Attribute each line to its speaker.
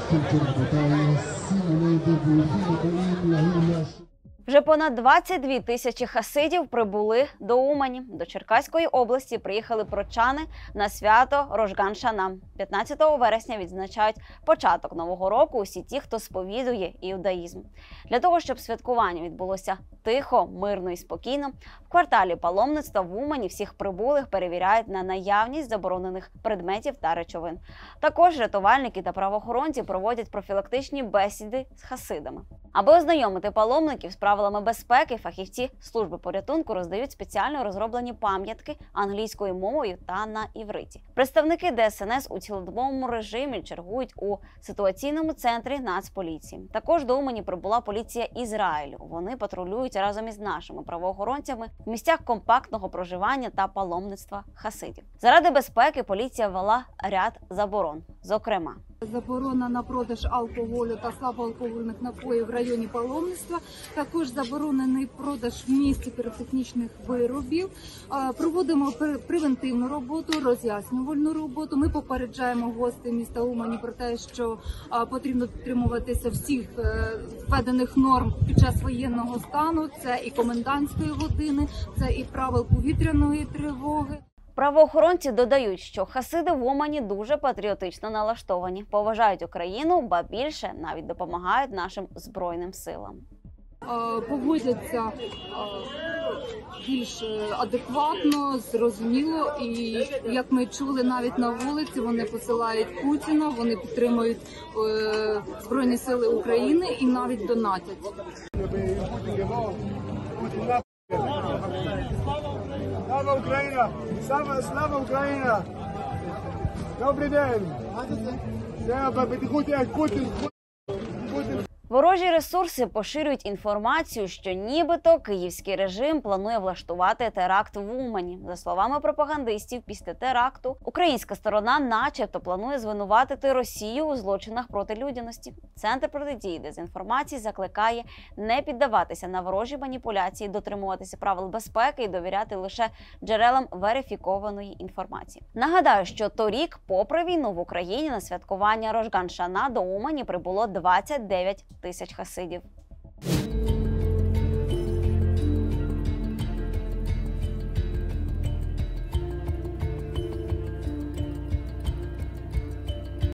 Speaker 1: Вже понад 22 тисячі хасидів прибули до Умані. До Черкаської області приїхали прочани на свято Рожган-Шана. 15 вересня відзначають початок Нового року усі ті, хто сповідує іудаїзм. Для того, щоб святкування відбулося тихо, мирно і спокійно, в кварталі паломництва в Умані всіх прибулих перевіряють на наявність заборонених предметів та речовин. Також рятувальники та правоохоронці проводять профілактичні бесіди з хасидами. Аби ознайомити паломників з правилами безпеки, фахівці служби порятунку роздають спеціально розроблені пам'ятки англійською мовою та на івриті. Представники ДСНС у цілодобовому режимі чергують у ситуаційному центрі Нацполіції. Також до Умані прибула поліція Ізраїлю. Вони патрулюють разом із нашими правоохоронцями в місцях компактного проживання та паломництва хасидів. Заради безпеки поліція ввела ряд заборон. Зокрема,
Speaker 2: заборона на продаж алкоголю та слабоалкогольних напоїв в районі паломництва. Також заборонений продаж в місті піротехнічних виробів. Проводимо превентивну роботу, роз'яснювальну роботу. Ми попереджаємо гостей міста Умані про те, що потрібно дотримуватися всіх введених норм під час воєнного стану. Це і комендантської години, це і правил повітряної тривоги.
Speaker 1: Правоохоронці додають, що хасиди в Умані дуже патріотично налаштовані, поважають Україну, ба більше навіть допомагають нашим Збройним силам.
Speaker 2: Поводяться більш адекватно, зрозуміло, і як ми чули навіть на вулиці, вони посилають Путіна, вони підтримують Збройні сили України і навіть донатять.
Speaker 3: Слава Україна! Слава Україна! Добрий день!
Speaker 1: Ворожі ресурси поширюють інформацію, що нібито київський режим планує влаштувати теракт в Умані. За словами пропагандистів, після теракту українська сторона начебто планує звинуватити Росію у злочинах проти людяності. Центр протидії дезінформації закликає не піддаватися на ворожі маніпуляції, дотримуватися правил безпеки і довіряти лише джерелам верифікованої інформації. Нагадаю, що торік, попри війну в Україні, на святкування Рожган-Шана до Умані прибуло 29 тисяч хасидів.